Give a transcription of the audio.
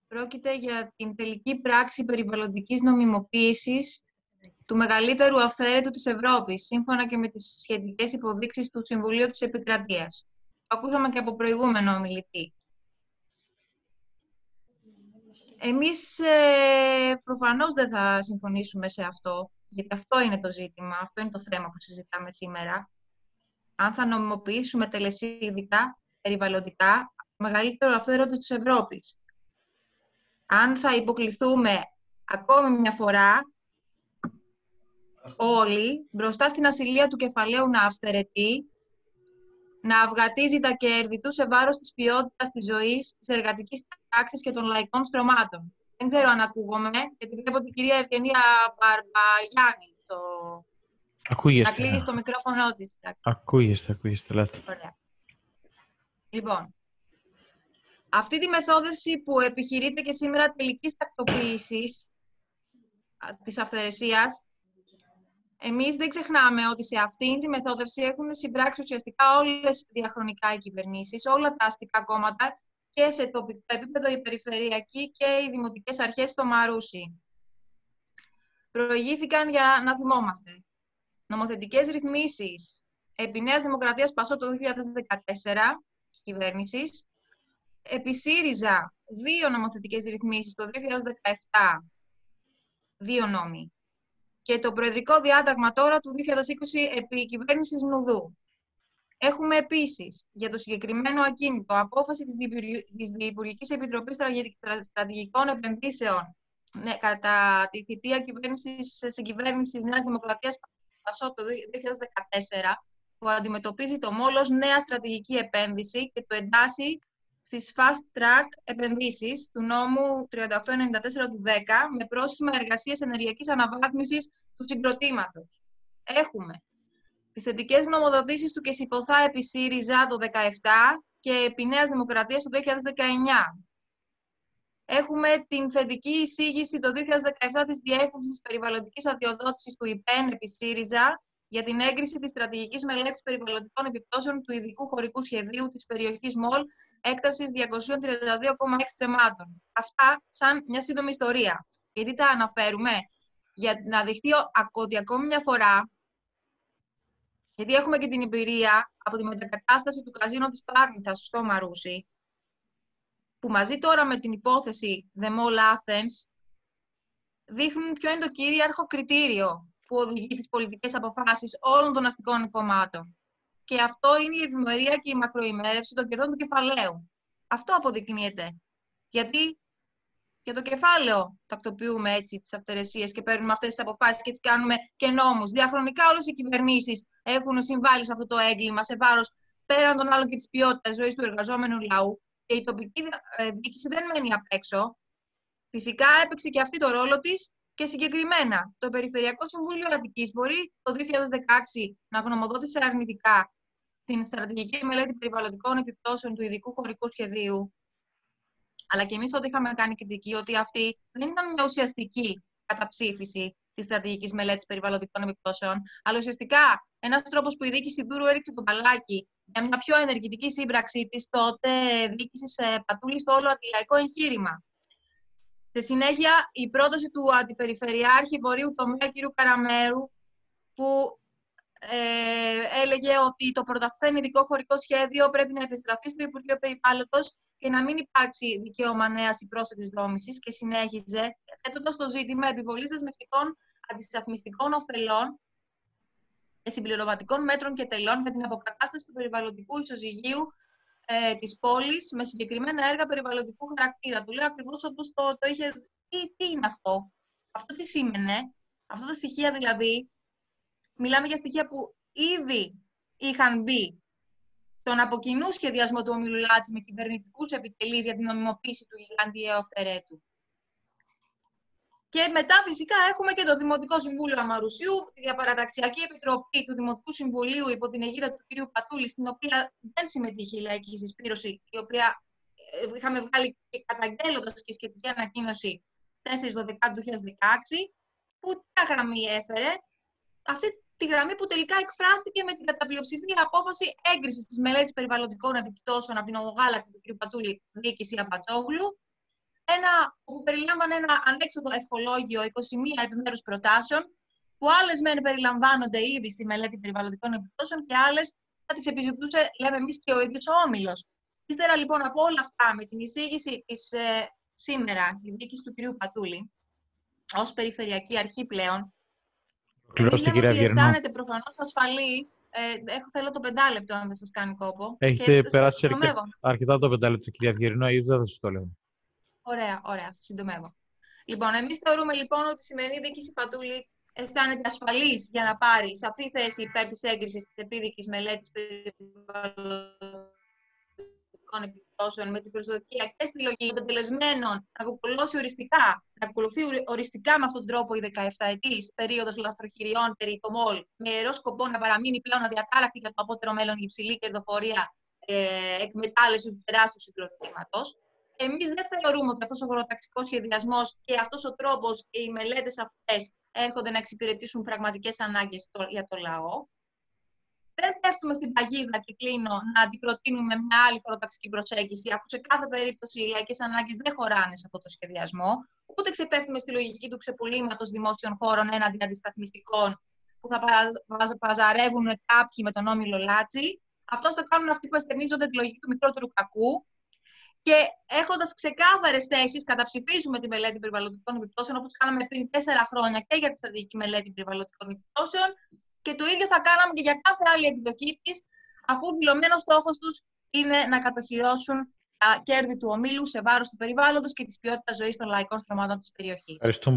Πρόκειται για την τελική πράξη περιβαλλοντικής νομιμοποίησης του μεγαλύτερου αυθαίρετου της Ευρώπης, σύμφωνα και με τις σχετικές υποδείξεις του Συμβουλίου της Επικρατείας. Το ακούσαμε και από προηγούμενο ομιλητή. Εμείς προφανώς δεν θα συμφωνήσουμε σε αυτό, γιατί αυτό είναι το ζήτημα, αυτό είναι το θέμα που συζητάμε σήμερα. Αν θα νομιμοποιήσουμε τελεσίδικα, περιβαλλοντικά, το μεγαλύτερο αυθαίρετο της Ευρώπης. Αν θα υποκληθούμε ακόμη μια φορά όλοι μπροστά στην ασυλία του κεφαλαίου να αυθαιρετεί, να αυγατίζει τα κέρδη του σε βάρος της ποιότητας της ζωής, της εργατικής τάξης και των λαϊκών στρωμάτων. Δεν ξέρω αν ακούγομαι, γιατί βλέπω την κυρία Ευγενία Μπαρμπαγιάννη να κλείσει το μικρόφωνο της. Ακούγεστε, λέτε. Ωραία. Λοιπόν, αυτή τη μεθόδευση που επιχειρείται και σήμερα τελικής τακτοποίησης της αυθαιρεσίας, εμείς δεν ξεχνάμε ότι σε αυτήν τη μεθόδευση έχουν συμπράξει ουσιαστικά όλες διαχρονικά οι κυβερνήσεις, όλα τα αστικά κόμματα και σε τοπικό επίπεδο η περιφερειακή και οι δημοτικές αρχές στο Μαρούσι. Προηγήθηκαν για να θυμόμαστε. Νομοθετικές ρυθμίσεις επί Νέας Δημοκρατίας Πασό το 2014 κυβέρνησης, επί ΣΥΡΙΖΑ 2 νομοθετικές ρυθμίσεις το 2017, 2 νόμοι. Και το προεδρικό διάταγμα τώρα του 2020 επί κυβέρνησης Νουδού. Έχουμε επίσης για το συγκεκριμένο ακίνητο απόφαση της Διυπουργικής Επιτροπής Στρατηγικών Επενδύσεων κατά τη θητεία συγκυβέρνησης Νέας Δημοκρατίας Πασό το 2014, που αντιμετωπίζει το ΜΟΛ ως νέα στρατηγική επένδυση και το εντάσσει στις fast track επενδύσεις του νόμου 3894 του 10 με πρόσχημα εργασίας ενεργειακής αναβάθμισης του συγκροτήματος. Έχουμε τις θετικές γνωμοδοτήσεις του ΚΕΣΥΠΟΘΑ επί ΣΥΡΙΖΑ το 2017 και επί Νέας Δημοκρατίας το 2019. Έχουμε την θετική εισήγηση το 2017 της Διεύθυνσης Περιβαλλοντικής Αδειοδότησης του ΙΠΕΝ επί ΣΥΡΙΖΑ για την έγκριση της στρατηγικής μελέτης περιβαλλοντικών επιπτώσεων του ειδικού χωρικού σχεδίου της περιοχής ΜΟΛ έκτασης 232,6 τρεμάτων. Αυτά σαν μια σύντομη ιστορία. Γιατί τα αναφέρουμε? Για να δειχτεί ότι ακόμη μια φορά, γιατί έχουμε και την εμπειρία από τη μετακατάσταση του καζίνο της Πάρνηθας στο Μαρούσι, που μαζί τώρα με την υπόθεση The Mall Athens δείχνουν ποιο είναι το κυρίαρχο κριτήριο που οδηγεί τις πολιτικές αποφάσεις όλων των αστικών κομμάτων. Και αυτό είναι η ευημερία και η μακροημέρευση των κερδών του κεφαλαίου. Αυτό αποδεικνύεται. Γιατί για το κεφάλαιο τακτοποιούμε έτσι τις αυθαιρεσίες και παίρνουμε αυτές τις αποφάσεις και τις κάνουμε και νόμους. Διαχρονικά όλες οι κυβερνήσεις έχουν συμβάλει σε αυτό το έγκλημα σε βάρος πέραν των άλλων και της ποιότητας ζωής του εργαζόμενου λαού. Και η τοπική διοίκηση δεν μένει απ' έξω. Φυσικά έπαιξε και αυτή το ρόλο της και συγκεκριμένα το Περιφερειακό Συμβούλιο Αττικής μπορεί το 2016 να γνωμοδότησε αρνητικά στην στρατηγική μελέτη περιβαλλοντικών επιπτώσεων του ειδικού χωρικού σχεδίου. Αλλά και εμείς τότε είχαμε κάνει κριτική ότι αυτή δεν ήταν μια ουσιαστική καταψήφιση της στρατηγικής μελέτης περιβαλλοντικών επιπτώσεων, αλλά ουσιαστικά ένας τρόπος που η διοίκηση Δούρου έριξε το μπαλάκι για μια πιο ενεργητική σύμπραξη της τότε διοίκησης Πατούλη στο όλο αντιλαϊκό εγχείρημα. Στη συνέχεια, η πρόταση του Αντιπεριφερειάρχη Βορείου Τομέα κ. Καραμέρου, που έλεγε ότι το πρωταθέν ειδικό χωρικό σχέδιο πρέπει να επιστραφεί στο Υπουργείο Περιβάλλοντος και να μην υπάρξει δικαίωμα νέας ή πρόσθετης δόμησης, και συνέχιζε θέτοντας το ζήτημα επιβολής δεσμευτικών αντισταθμιστικών ωφελών και συμπληρωματικών μέτρων και τελών για την αποκατάσταση του περιβαλλοντικού ισοζυγίου της πόλης με συγκεκριμένα έργα περιβαλλοντικού χαρακτήρα. Του λέω ακριβώς όπως το είχε. Τι είναι αυτό? Αυτό τι σήμαινε? Αυτά τα στοιχεία δηλαδή, μιλάμε για στοιχεία που ήδη είχαν μπει στον από κοινού σχεδιασμό του ομίλου Λάτση με κυβερνητικούς επιτελείς για την νομιμοποίηση του γιγαντιαίου αυθαιρέτου. Και μετά φυσικά έχουμε και το Δημοτικό Συμβούλιο Αμαρουσίου, τη διαπαραταξιακή επιτροπή του Δημοτικού Συμβουλίου υπό την αιγίδα του κ. Πατούλη, στην οποία δεν συμμετείχε η λαϊκή συσπήρωση, η οποία είχαμε βγάλει και καταγγέλλοντας και σχετική ανακοίνωση 4/12/2016, που τι γραμμή έφερε? Αυτή τη γραμμή που τελικά εκφράστηκε με την καταπλειοψηφία απόφαση έγκρισης της μελέτης περιβαλλοντικών επιπτώσεων από την ομογάλαξη του κ. Πατούλη, διοίκηση Αμπατζόγλου, όπου περιλάμβανε ένα ανέξοδο ευχολόγιο 21 επιμέρους προτάσεων, που άλλες μεν περιλαμβάνονται ήδη στη μελέτη περιβαλλοντικών επιπτώσεων και άλλες θα τις επιζητούσε, λέμε εμείς, και ο ίδιος ο Όμιλος. Ύστερα λοιπόν από όλα αυτά, με την εισήγηση της σήμερα, η διοίκηση του κ. Πατούλη, ως περιφερειακή αρχή πλέον, εμείς λέμε ότι αισθάνεται προφανώς ασφαλής. Θέλω το 5 λεπτό, αν δεν σας κάνει κόπο. Έχετε περάσει αρκετά το 5 λεπτό, κυρία Αυγερινό, ή δεν θα σας το λέω. Ωραία, συντομεύω. Λοιπόν, εμείς θεωρούμε λοιπόν ότι η σημερινή διοίκηση Πατούλη αισθάνεται ασφαλής για να πάρει σαφή θέση υπέρ της έγκρισης της επίδικης μελέτης περιβαλλοντικών επιπτώσεων, με την προσδοκία και στη λογική των τελεσμένων να ακολουθεί οριστικά με αυτόν τον τρόπο η 17ετής περίοδος λαθροχειριών περί το ΜΟΛ, με ιερό σκοπό να παραμείνει πλέον αδιατάρακτη για το απότερο μέλλον η υψηλή κερδοφορία εκμετάλλευση του τεράστιου συγκροτήματος. Εμείς δεν θεωρούμε ότι αυτός ο χωροταξικός σχεδιασμός και αυτός ο τρόπος και οι μελέτες αυτές έρχονται να εξυπηρετήσουν πραγματικές ανάγκες για το λαό. Δεν πέφτουμε στην παγίδα, και κλείνω, να αντιπροτείνουμε μια άλλη χωροταξική προσέγγιση, αφού σε κάθε περίπτωση οι λαϊκές ανάγκες δεν χωράνε σε αυτό το σχεδιασμό. Ούτε ξεπέφτουμε στη λογική του ξεπουλήματος δημόσιων χώρων έναντι αντισταθμιστικών που θα παζαρεύουν κάποιοι με τον όμιλο Λάτσι. Αυτό θα κάνουν αυτοί που εστερνίζονται τη λογική του μικρότερου κακού. Και έχοντας ξεκάθαρες θέσεις, καταψηφίζουμε τη μελέτη περιβαλλοντικών επιπτώσεων, όπως κάναμε πριν 4 χρόνια και για τη στρατηγική μελέτη περιβαλλοντικών επιπτώσεων. Και το ίδιο θα κάναμε και για κάθε άλλη εκδοχή της, αφού δηλωμένος στόχος τους είναι να κατοχυρώσουν τα κέρδη του ομίλου σε βάρος του περιβάλλοντος και της ποιότητας ζωής των λαϊκών στρωμάτων της περιοχής.